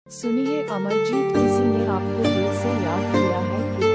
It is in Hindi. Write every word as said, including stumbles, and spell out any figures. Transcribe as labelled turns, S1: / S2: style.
S1: सुनिए अमरजीत, किसी ने आपको दिल से याद किया है कि